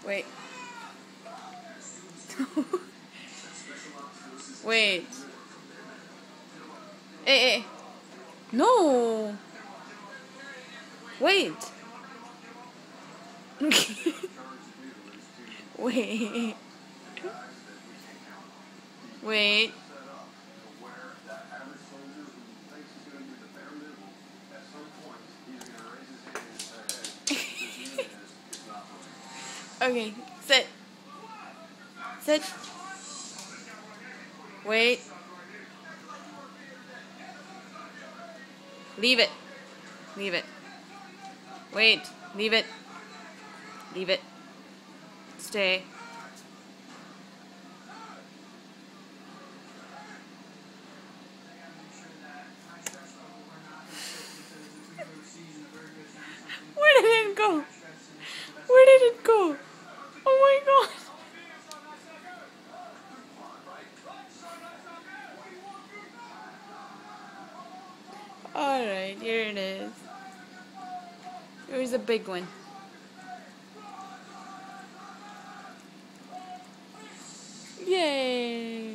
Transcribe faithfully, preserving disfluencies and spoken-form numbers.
Wait. Wait. Hey, hey. No. Wait. Wait. Wait. Okay, sit. Sit. Wait. Leave it. Leave it. Wait. Leave it. Leave it. Stay. Where did it go? Where did it go? Oh my god. Alright, here it is. Here's a big one. Yay!